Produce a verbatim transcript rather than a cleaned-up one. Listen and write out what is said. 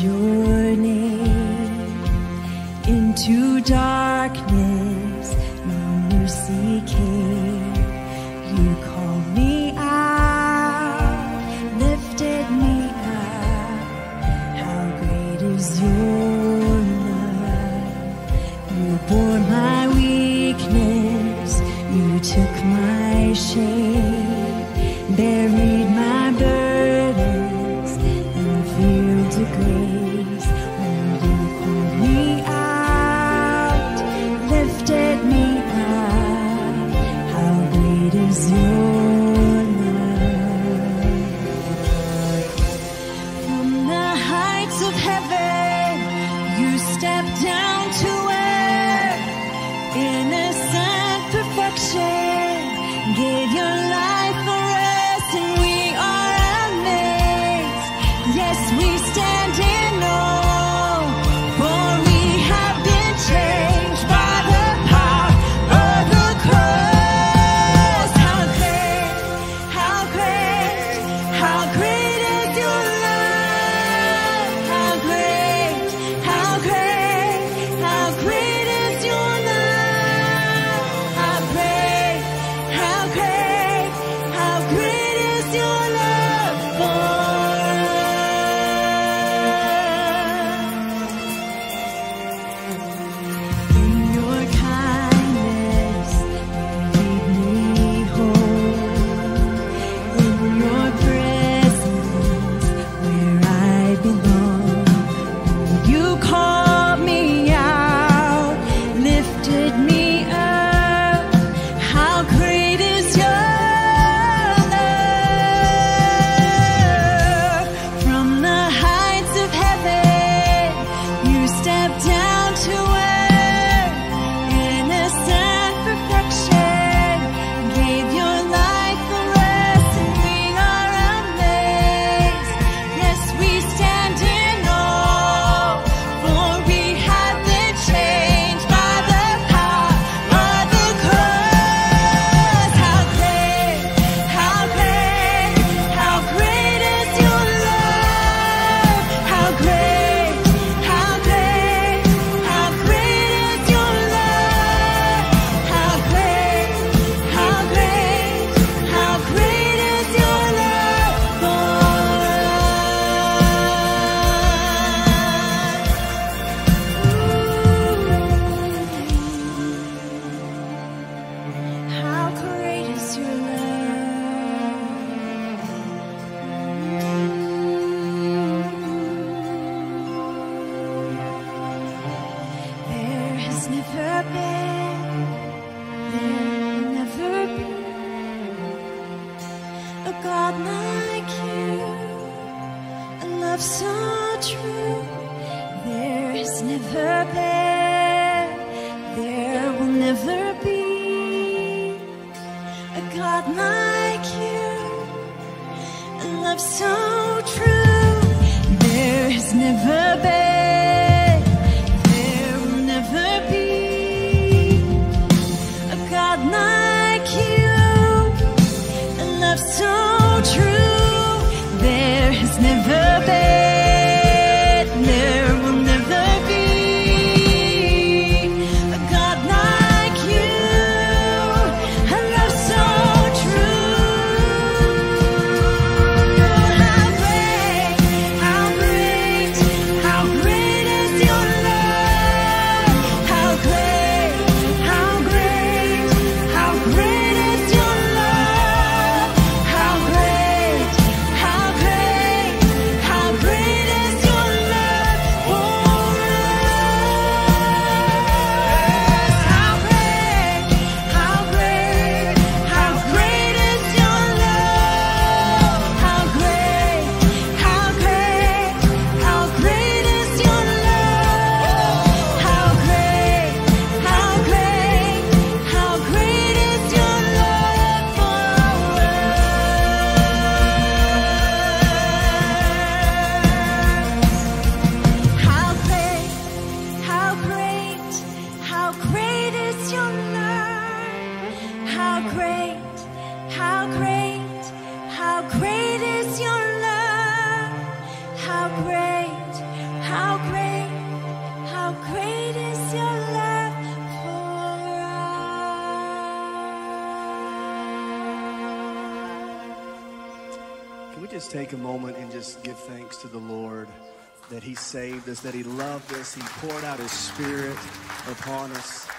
your name. Into darkness, no mercy came. You called me out, lifted me up. How great is your love? You bore my weakness, you took my shame, buried my burdens, and filled the grace. When you called me out, lifted me up, how great is your love? From the heights of heaven, you stepped down to earth, innocent perfection, gave your life for us, and we are amazed. Yes, we stand in awe, for we have been changed by the power of the cross. How great, how great, how great is your love? How great, how great, how great is your love? How great, how great, how great is your love for us? In your kindness, you lead me home. In your presence, where I belong. You called me out, lifted me up. How great is your love? From the heights of heaven, you stepped down to earth, innocent perfection, gave your life for us, and we are amazed. Yes, we stand in awe, for we have been changed by the power of the cross. How great, how great, how great is your love? How great, how great, how great is your love? How great, how great, how great is your love for us. How great is your love? There has never been, there will never be a God like you, a love so true. There has never been, there will never be a God like you, a love so true. There has never been, there will never be a God like you, a love so true. There has never been, there will never be a God like you, a love so true. How great, how great, how great is your love? How great, how great, how great is your love? How great, how great, how great is your love for us? How great, how great, how great is your love? How great, how great, how great is your love? How great, how great, how great is your love for us? How great, how great, how great is your love? How great, how great, how great is your love? How great, we just take a moment and just give thanks to the Lord that he saved us, that he loved us, he poured out his Spirit upon us.